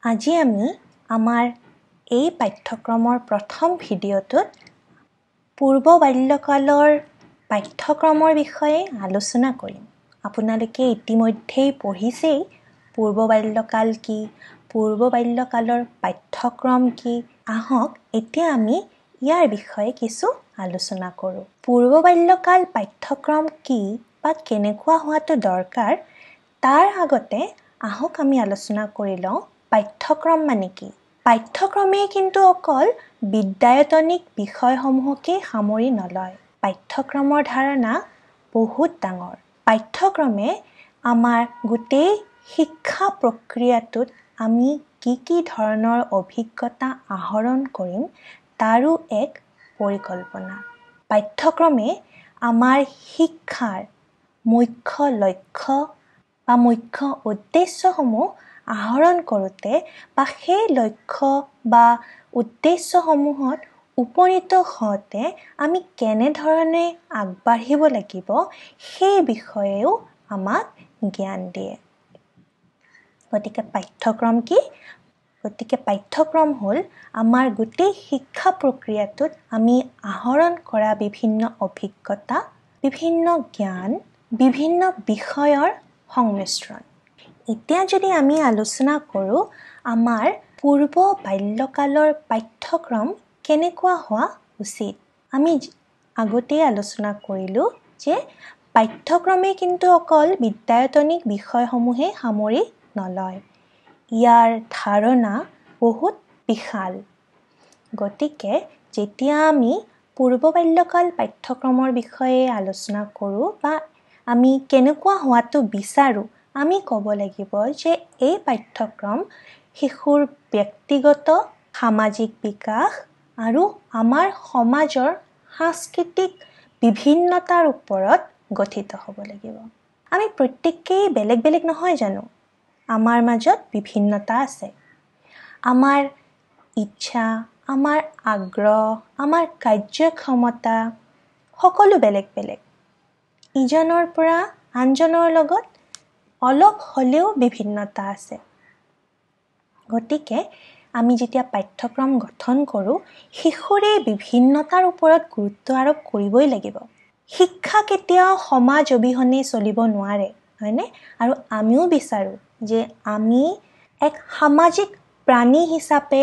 আজি আমি আমাৰ এই পাঠ্যক্ৰমৰ প্ৰথম ভিডিঅ'টোত পূৰ্ব বাল্যকালৰ পাঠ্যক্ৰমৰ বিষয়ে আলোচনা কৰিম। আপোনালোকে ইতিমধ্যেই পঢ়িছেই পূৰ্ব বাল্যকাল কি, পূৰ্ব বাল্যকালৰ পাঠ্যক্ৰম কি। আহক এতিয়া আমি ইয়াৰ বিষয়ে কিছু আলোচনা কৰোঁ। পূৰ্ব বাল্যকাল পাঠ্যক্ৰম কি বা কেনেকুৱা হোৱাটো দৰকাৰ তাৰ আগতে আহক আমি আলোচনা কৰি লওঁ পাঠ্যক্ৰম মানে কি। পাঠ্যক্ৰমে কিন্তু অকল বিদ্যায়তনিক বিষয়সমূহকে সামৰি নলয়। পাঠ্যক্ৰমৰ ধাৰণা বহুত ডাঙৰ। পাঠ্যক্ৰমে আমাৰ গোটেই শিক্ষা প্ৰক্ৰিয়াটোত আমি কি ধৰণৰ অভিজ্ঞতা আহৰণ কৰিম তাৰো এক পৰিকল্পনা। পাঠ্যক্ৰমে আমাৰ শিক্ষাৰ মুখ্য লক্ষ্য বা মুখ্য উদ্দেশ্যসমূহ আহৰণ কৰোঁতে বা সেই লক্ষ্য বা উদ্দেশ্যসমূহত উপনীত হওঁতে আমি কেনেধৰণে আগবাঢ়িব লাগিব সেই বিষয়েও আমাক জ্ঞান দিয়ে। গতিকে পাঠ্যক্ৰম কি? গতিকে পাঠ্যক্ৰম হ'ল আমাৰ গোটেই শিক্ষা প্ৰক্ৰিয়াটোত আমি আহৰণ কৰা বিভিন্ন অভিজ্ঞতা, বিভিন্ন জ্ঞান, বিভিন্ন বিষয়ৰ সংমিশ্ৰণ। এতিয়া যদি আমি আলোচনা কৰোঁ আমাৰ পূৰ্ব বাল্যকালৰ পাঠ্যক্ৰম কেনেকুৱা হোৱা উচিত। আমি আগতেই আলোচনা কৰিলোঁ যে পাঠ্যক্ৰমে কিন্তু অকল বিদ্যায়তনিক বিষয়সমূহে সামৰি নলয়। ইয়াৰ ধাৰণা বহুত বিশাল। গতিকে যেতিয়া আমি পূৰ্ব বাল্যকাল পাঠ্যক্ৰমৰ বিষয়ে আলোচনা কৰোঁ বা আমি কেনেকুৱা হোৱাটো বিচাৰোঁ, আমি ক'ব লাগিব যে এই পাঠ্যক্ৰম শিশুৰ ব্যক্তিগত সামাজিক বিকাশ আৰু আমাৰ সমাজৰ সাংস্কৃতিক বিভিন্নতাৰ ওপৰত গঠিত হ'ব লাগিব। আমি প্ৰত্যেকেই বেলেগ বেলেগ নহয় জানো? আমাৰ মাজত বিভিন্নতা আছে। আমাৰ ইচ্ছা, আমাৰ আগ্ৰহ, আমাৰ কাৰ্যক্ষমতা সকলো বেলেগ বেলেগ। ইজনৰ পৰা আনজনৰ লগত অলপ হ'লেও বিভিন্নতা আছে। গতিকে আমি যেতিয়া পাঠ্যক্ৰম গঠন কৰোঁ, শিশুৰ এই বিভিন্নতাৰ ওপৰত গুৰুত্ব আৰোপ কৰিবই লাগিব। শিক্ষা কেতিয়াও সমাজ অবিহনে চলিব নোৱাৰে, হয়নে? আৰু আমিও বিচাৰোঁ যে আমি এক সামাজিক প্ৰাণী হিচাপে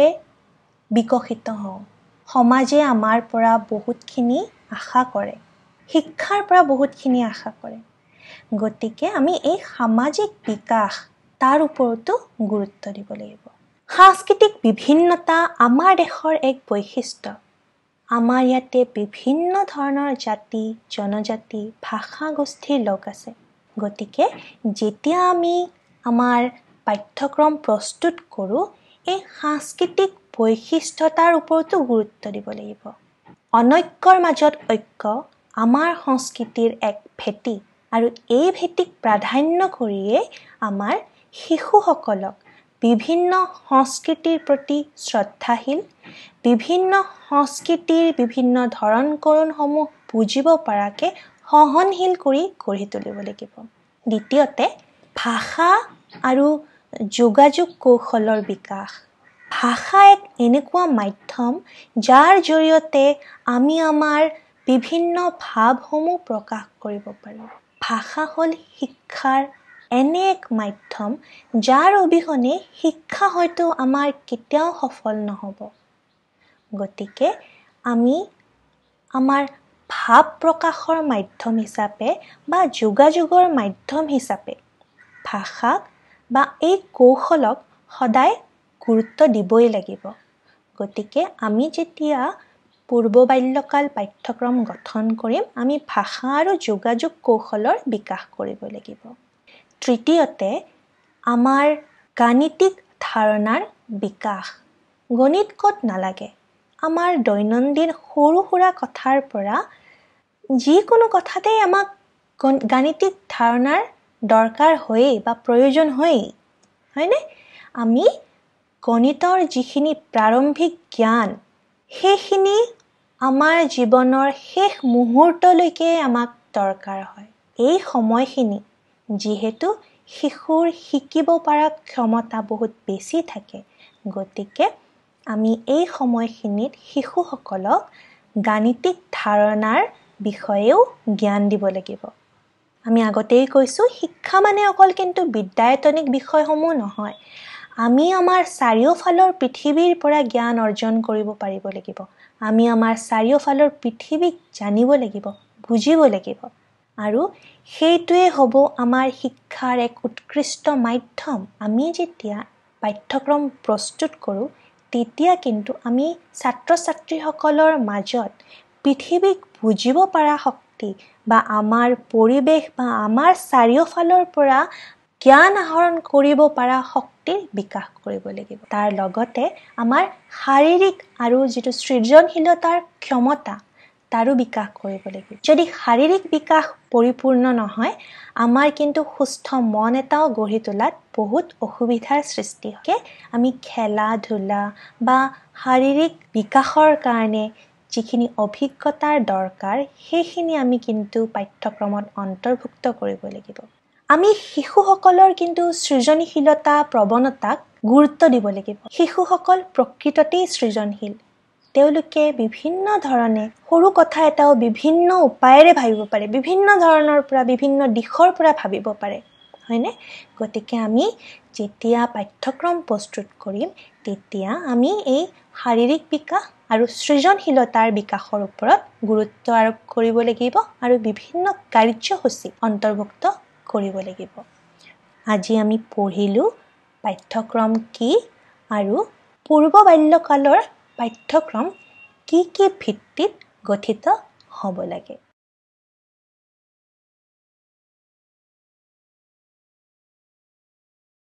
বিকশিত হওঁ। সমাজে আমাৰ পৰা বহুতখিনি আশা কৰে, শিক্ষাৰ পৰা বহুতখিনি আশা কৰে। গতিকে আমি এই সামাজিক বিকাশ তাৰ ওপৰতো গুৰুত্ব দিব লাগিব। সাংস্কৃতিক বিভিন্নতা আমাৰ দেশৰ এক বৈশিষ্ট্য। আমাৰ ইয়াতে বিভিন্ন ধৰণৰ জাতি, জনজাতি, ভাষা গোষ্ঠীৰ লোক আছে। গতিকে যেতিয়া আমি আমাৰ পাঠ্যক্ৰম প্ৰস্তুত কৰোঁ, এই সাংস্কৃতিক বৈশিষ্ট্যতাৰ ওপৰতো গুৰুত্ব দিব লাগিব। অনৈক্যৰ মাজত ঐক্য আমাৰ সংস্কৃতিৰ এক ভেটি আৰু এই ভেটিক প্ৰাধান্য কৰিয়েই আমাৰ শিশুসকলক বিভিন্ন সংস্কৃতিৰ প্ৰতি শ্ৰদ্ধাশীল, বিভিন্ন সংস্কৃতিৰ বিভিন্ন ধৰণ কৰণসমূহ বুজিব পৰাকৈ সহনশীল কৰি গঢ়ি তুলিব লাগিব। দ্বিতীয়তে ভাষা আৰু যোগাযোগ কৌশলৰ বিকাশ। ভাষা এক এনেকুৱা মাধ্যম যাৰ জৰিয়তে আমি আমাৰ বিভিন্ন ভাৱসমূহ প্ৰকাশ কৰিব পাৰোঁ। ভাষা হ'ল শিক্ষাৰ এনে এক মাধ্যম যাৰ অবিহনে শিক্ষা হয়তো আমাৰ কেতিয়াও সফল নহ'ব। গতিকে আমি আমাৰ ভাৱ প্ৰকাশৰ মাধ্যম হিচাপে বা যোগাযোগৰ মাধ্যম হিচাপে ভাষাক বা এই কৌশলক সদায় গুৰুত্ব দিবই লাগিব। গতিকে আমি যেতিয়া পূৰ্ব বাল্যকাল পাঠ্যক্ৰম গঠন কৰিম, আমি ভাষা আৰু যোগাযোগ কৌশলৰ বিকাশ কৰিব লাগিব। তৃতীয়তে আমাৰ গাণিতিক ধাৰণাৰ বিকাশ। গণিত ক'ত নালাগে? আমাৰ দৈনন্দিন সৰু সুৰা কথাৰ পৰা যিকোনো কথাতেই আমাক গাণিতিক ধাৰণাৰ দৰকাৰ হয়েই বা প্ৰয়োজন হয়েই, হয়নে? আমি গণিতৰ যিখিনি প্ৰাৰম্ভিক জ্ঞান, সেইখিনি আমাৰ জীৱনৰ শেষ মুহূৰ্তলৈকে আমাক দৰকাৰ হয়। এই সময়খিনি যিহেতু শিশুৰ শিকিব পৰা ক্ষমতা বহুত বেছি থাকে। গতিকে আমি এই সময়খিনিত শিশুসকলক গাণিতিক ধাৰণাৰ বিষয়েও জ্ঞান দিব লাগিব। আমি আগতেই কৈছোঁ, শিক্ষা মানে অকল কিন্তু বিদ্যায়তনিক বিষয়সমূহ নহয়। আমি আমাৰ চাৰিওফালৰ পৃথিৱীৰ পৰা জ্ঞান অৰ্জন কৰিব পাৰিব লাগিব। আমি আমাৰ চাৰিওফালৰ পৃথিৱীক জানিব লাগিব, বুজিব লাগিব। আৰু সেইটোৱে হ'ব আমাৰ শিক্ষাৰ এক উৎকৃষ্ট মাধ্যম। আমি যেতিয়া পাঠ্যক্ৰম প্ৰস্তুত কৰোঁ, তেতিয়া কিন্তু আমি ছাত্ৰ-ছাত্ৰীসকলৰ মাজত পৃথিৱীক বুজিব পৰা শক্তি বা আমাৰ পৰিৱেশ বা আমাৰ চাৰিওফালৰ পৰা জ্ঞান আহৰণ কৰিব পৰা শক্তিৰ বিকাশ কৰিব লাগিব। তাৰ লগতে আমাৰ শাৰীৰিক আৰু যিটো সৃজনশীলতাৰ ক্ষমতা, তাৰো বিকাশ কৰিব লাগিব। যদি শাৰীৰিক বিকাশ পৰিপূৰ্ণ নহয়, আমাৰ কিন্তু সুস্থ মন এটাও গঢ়ি তোলাত বহুত অসুবিধাৰ সৃষ্টি হয়। আমি খেলা-ধূলা বা শাৰীৰিক বিকাশৰ কাৰণে যিখিনি অভিজ্ঞতাৰ দৰকাৰ, সেইখিনি আমি কিন্তু পাঠ্যক্ৰমত অন্তৰ্ভুক্ত কৰিব লাগিব। আমি শিশুসকলৰ কিন্তু সৃজনশীলতা প্ৰৱণতাক গুৰুত্ব দিব লাগিব। শিশুসকল প্ৰকৃততেই সৃজনশীল। তেওঁলোকে বিভিন্ন ধৰণে সৰু কথা এটাও বিভিন্ন উপায়েৰে ভাবিব পাৰে, বিভিন্ন ধৰণৰ পৰা বিভিন্ন দিশৰ পৰা ভাবিব পাৰে, হয়নে? গতিকে আমি যেতিয়া পাঠ্যক্ৰম প্ৰস্তুত কৰিম, তেতিয়া আমি এই শাৰীৰিক বিকাশ আৰু সৃজনশীলতাৰ বিকাশৰ ওপৰত গুৰুত্ব আৰোপ কৰিব লাগিব আৰু বিভিন্ন কাৰ্যসূচী অন্তৰ্ভুক্ত কৰিব লাগিব। আজি আমি পঢ়িলোঁ পাঠ্যক্ৰম কি আৰু পূৰ্ব বাল্যকালৰ পাঠ্যক্ৰম কি কি ভিত্তিত গঠিত হ'ব লাগে।